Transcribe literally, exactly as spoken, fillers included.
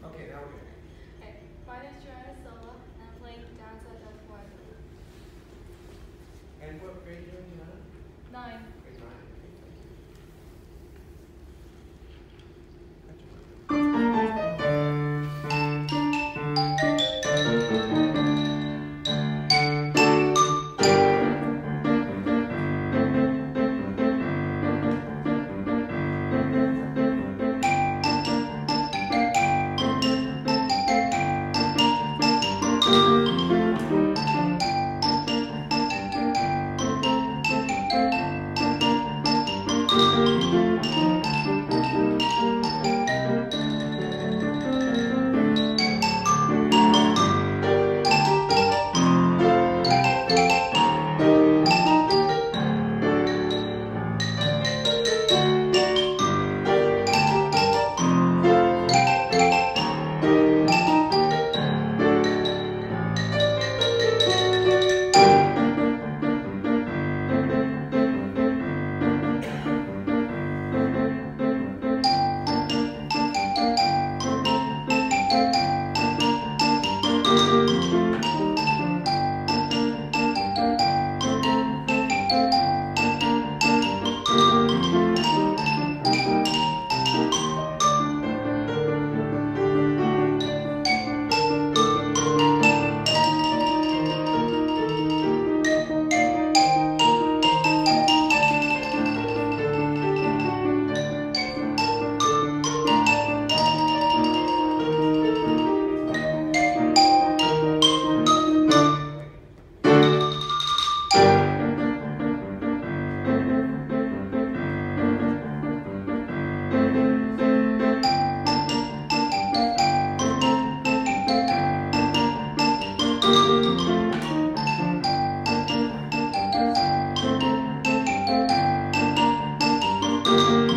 Okay, now we're good. Okay. My name is Joanna Silva, and I'm playing Danza del Fuego. And what grade are you in, Joanna? Nine. Grade nine. Okay, thank you. Thank you.